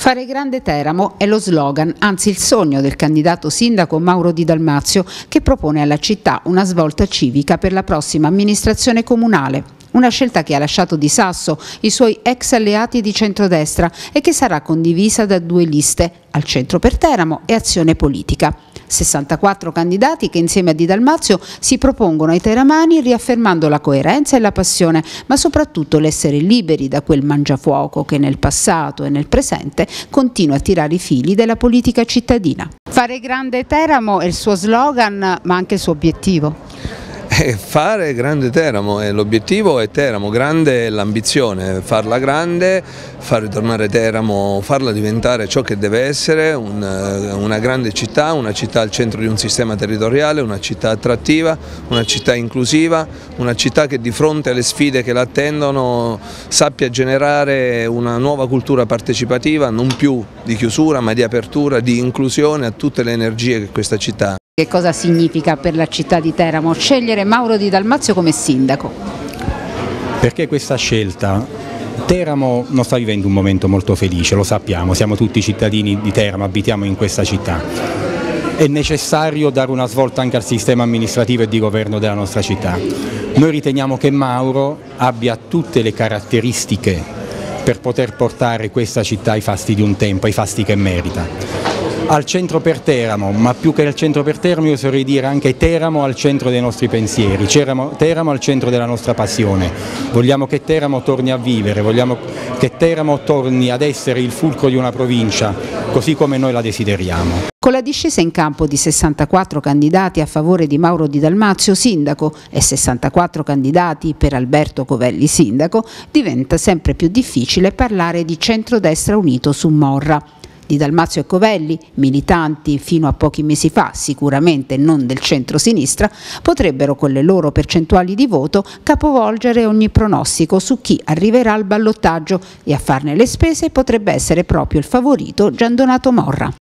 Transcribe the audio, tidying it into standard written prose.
Fare grande Teramo è lo slogan, anzi il sogno del candidato sindaco Mauro Di Dalmazio, che propone alla città una svolta civica per la prossima amministrazione comunale. Una scelta che ha lasciato di sasso i suoi ex alleati di centrodestra e che sarà condivisa da due liste, Al Centro per Teramo e Azione Politica. 64 candidati che insieme a Di Dalmazio si propongono ai teramani riaffermando la coerenza e la passione, ma soprattutto l'essere liberi da quel mangiafuoco che nel passato e nel presente continua a tirare i fili della politica cittadina. Fare grande Teramo è il suo slogan, ma anche il suo obiettivo. Fare grande Teramo, l'obiettivo è Teramo, grande è l'ambizione, farla grande, far ritornare Teramo, farla diventare ciò che deve essere, una grande città, una città al centro di un sistema territoriale, una città attrattiva, una città inclusiva, una città che di fronte alle sfide che la attendono sappia generare una nuova cultura partecipativa, non più di chiusura ma di apertura, di inclusione a tutte le energie che questa città ha. Che cosa significa per la città di Teramo scegliere Mauro Di Dalmazio come sindaco? Perché questa scelta? Teramo non sta vivendo un momento molto felice, lo sappiamo, siamo tutti cittadini di Teramo, abitiamo in questa città. È necessario dare una svolta anche al sistema amministrativo e di governo della nostra città. Noi riteniamo che Mauro abbia tutte le caratteristiche per poter portare questa città ai fasti di un tempo, ai fasti che merita. Al centro per Teramo, ma più che al centro per Teramo io vorrei dire anche Teramo al centro dei nostri pensieri, Teramo al centro della nostra passione. Vogliamo che Teramo torni a vivere, vogliamo che Teramo torni ad essere il fulcro di una provincia, così come noi la desideriamo. Con la discesa in campo di 64 candidati a favore di Mauro Di Dalmazio sindaco e 64 candidati per Alberto Covelli sindaco, diventa sempre più difficile parlare di centrodestra unito su Morra. Di Dalmazio e Covelli, militanti fino a pochi mesi fa, sicuramente non del centro-sinistra, potrebbero con le loro percentuali di voto capovolgere ogni pronostico su chi arriverà al ballottaggio e a farne le spese potrebbe essere proprio il favorito Gian Donato Morra.